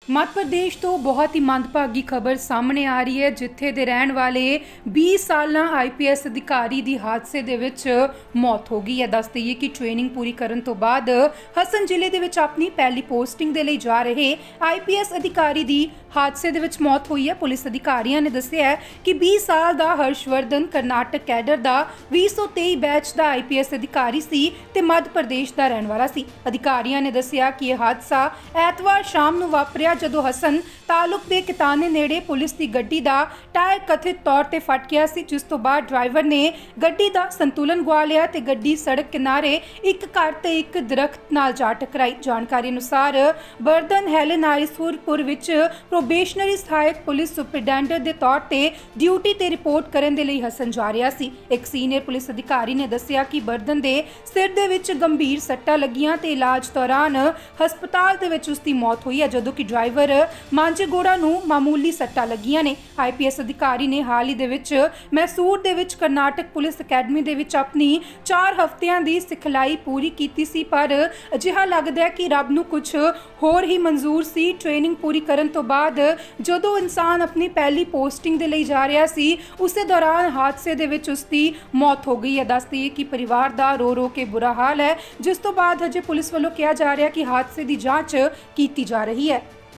मध्य प्रदेश तो बहुत ही मंदभागी खबर सामने आ रही है, जिथे दे रहने वाले 20 साल IPS अधिकारी की हादसे दे विच मौत हो गई है। दस दईए कि ट्रेनिंग पूरी करने तो बाद हसन जिले दे विच अपनी पहली पोस्टिंग दे लई जा रहे IPS अधिकारी की हादसे दे विच मौत हुई है। पुलिस अधिकारियों ने दस्सिया है कि 20 साल का हर्षवर्धन कर्नाटक कैडर का 2023 बैच का IPS अधिकारी सी ते मध्य प्रदेश का रहने वाला सी। अधिकारियों ने दस्सिया कि यह हादसा ऐतवार शाम नूं वापरिया जदों हसन तालुक के किताने नेड़े पुलिस की गड्डी का टायर कथित तौर पर फट गया सी, जिस तो बाद ड्राइवर ने गड्डी का संतुलन गुआ लिया ते गड्डी सड़क किनारे एक घर ते एक दरख्त नाल जा टकराई। जानकारी अनुसार बर्दन हेलन हरिसपुर विच प्रोबेशनरी सहायक पुलिस सुपरिटेंडेंट के तौर पर ड्यूटी ते रिपोर्ट करने के लिए हसन जा रहा सी। एक सीनियर पुलिस अधिकारी ने दस्सिया कि बर्दन के सिर दे विच गंभीर सट्टां लगियां ते इलाज दौरान हस्पताल दे विच उसकी मौत हुई है, जदों कि ड्राइवर मांझेगोड़ा नूं मामूली सट्टां लगियां ने। IPS अधिकारी ने हाल ही दे विच मैसूर दे विच कर्नाटक पुलिस अकैडमी दे विच अपनी 4 हफ्तियां दी सिखलाई पूरी कीती सी, पर अजिहा लगदा है कि रब नूं कुछ होर ही मंजूर सी। ट्रेनिंग पूरी करन तो बाद जदों इंसान अपनी पहली पोस्टिंग दे लई जा रहा सी, उस दौरान हादसे दे विच उसकी मौत हो गई है। दस दईए कि परिवार दा रो रो के बुरा हाल है, जिस तो बाद हजे पुलिस वालों कहा जा रहा है कि हादसे की जांच की जा रही है।